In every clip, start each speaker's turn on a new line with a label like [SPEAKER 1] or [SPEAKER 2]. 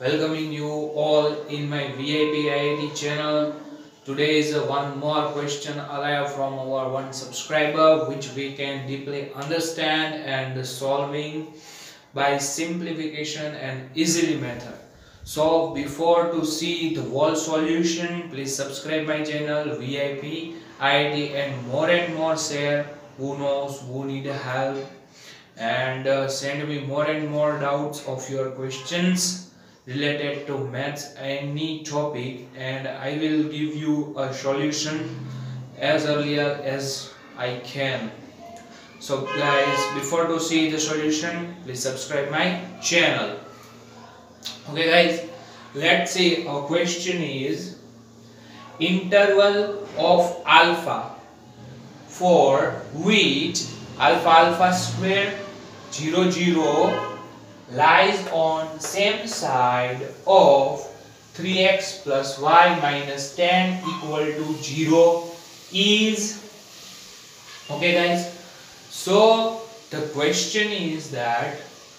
[SPEAKER 1] welcoming you all in my VIP IIT channel. Today is one more question arrived from our one subscriber which we can deeply understand and solving by simplification and easily method. So before to see the whole solution, please subscribe my channel VIP IIT and more share who knows who need help and send me more and more doubts of your questions related to maths any topic, and I will give you a solution as earlier as I can. So guys, before to see the solution, please subscribe my channel. Okay guys, let's see. Our question is interval of alpha for which alpha square 0 0 lies on same side of 3x plus y minus 10 equal to 0 is. Okay guys, so the question is that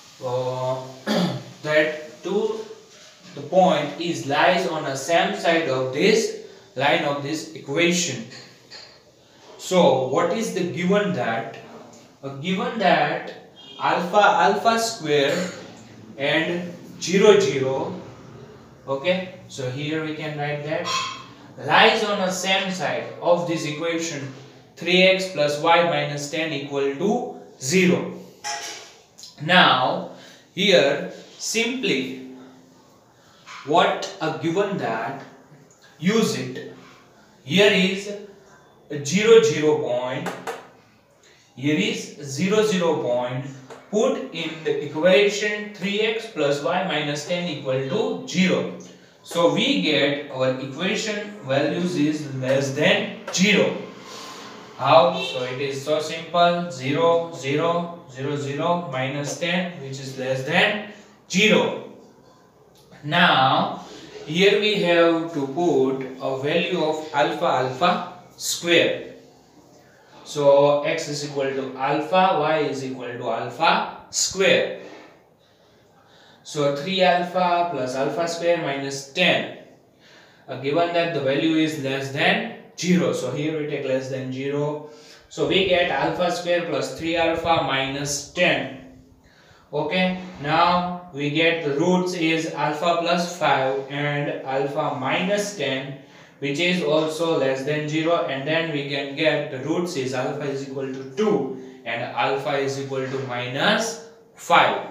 [SPEAKER 1] the point is lies on the same side of this line of this equation. So what is the given that? Given that alpha square and 0 0, okay, so here we can write that lies on the same side of this equation 3x plus y minus 10 equal to 0. Now here simply what a given that, use it. Here is 0 0 point, here is 0 0 point. Put in the equation 3x plus y minus 10 equal to 0. So we get our equation values is less than 0. How? So it is so simple. 0 0 0 0 minus 10 which is less than 0. Now here we have to put a value of alpha square. So x is equal to alpha, y is equal to alpha square. So 3 alpha plus alpha square minus 10. Given that the value is less than 0. So here we take less than 0. So we get alpha square plus 3 alpha minus 10. Okay. Now we get the roots is alpha plus 5 and alpha minus 10, which is also less than 0, and then we can get the roots is alpha is equal to 2 and alpha is equal to minus 5.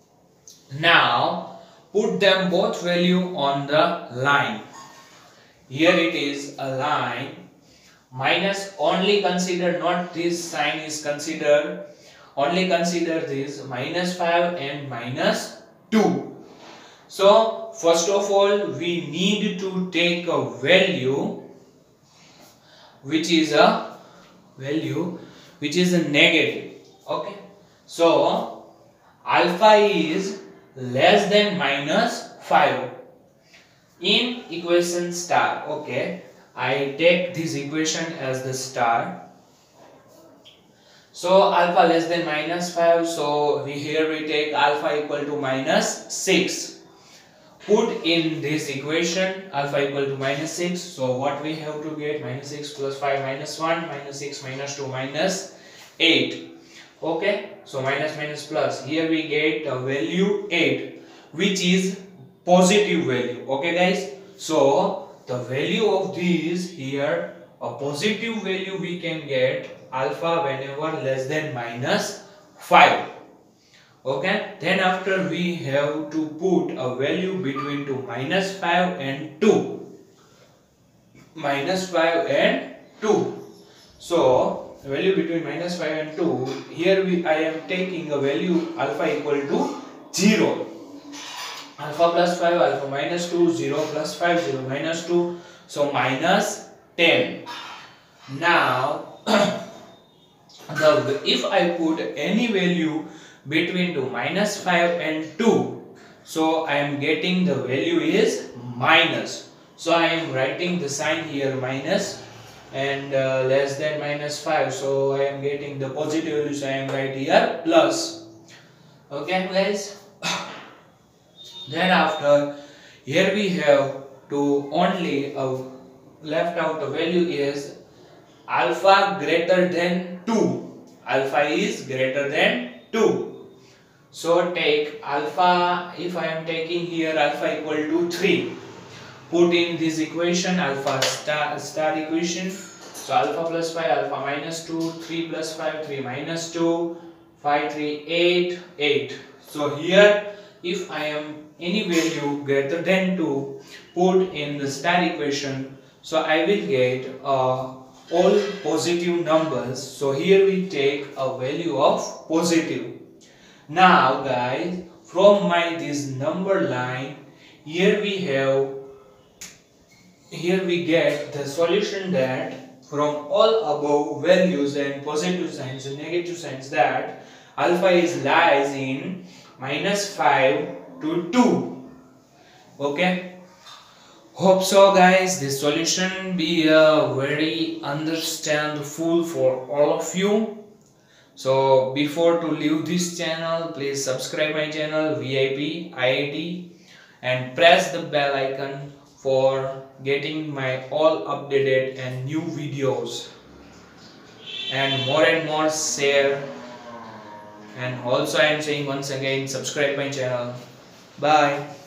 [SPEAKER 1] Now put them both value on the line. Here it is a line, minus only consider, not this sign is considered, only consider this minus 5 and minus 2. So first of all we need to take a value which is a negative. Okay, so alpha is less than minus 5 in equation star. Okay, I take this equation as the star. So alpha less than minus 5, so here we take alpha equal to minus 6. Put in this equation alpha equal to minus 6. So what we have to get? Minus 6 plus 5 minus 1, minus 6 minus 2 minus 8. Okay, so minus plus. Here we get a value 8, which is positive value. Okay guys, so the value of this here, a positive value we can get alpha whenever less than minus 5. Okay, then after we have to put a value between to minus 5 and 2. Minus 5 and 2. So value between minus 5 and 2. Here I am taking a value alpha equal to 0. Alpha plus 5, alpha minus 2, 0 plus 5, 0 minus 2. So minus 10. Now if I put any value between to minus 5 and 2, so I am getting the value is minus. So I am writing the sign here minus, and less than minus 5, so I am getting the positive value, so I am writing here plus. Okay guys, Then after, here we have to only left out the value is alpha greater than 2. Alpha is greater than 2. So take alpha, if I am taking here alpha equal to 3. Put in this equation, alpha star equation. So alpha plus 5, alpha minus 2, 3 plus 5, 3 minus 2, 5, 3, 8, 8. So here, if I am any value greater than 2, put in the star equation. So I will get all positive numbers. So here we take a value of positive. Now guys, from this number line, here we get the solution that from all above values and positive signs and negative signs, that alpha is lies in -5 to 2. Okay, hope so guys, this solution be very understandable for all of you. So before to leave this channel, please subscribe my channel VIP IIT and press the bell icon for getting my all updated and new videos, and more share. And also I am saying once again, subscribe my channel. Bye.